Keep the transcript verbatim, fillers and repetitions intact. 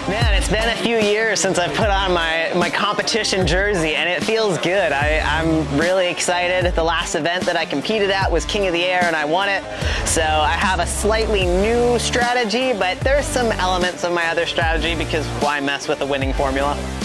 Man, it's been a few years since I've put on my, my competition jersey, and it feels good. I, I'm really excited. The last event that I competed at was King of the Air, and I won it. So I have a slightly new strategy, but there's some elements of my other strategy because why mess with a winning formula?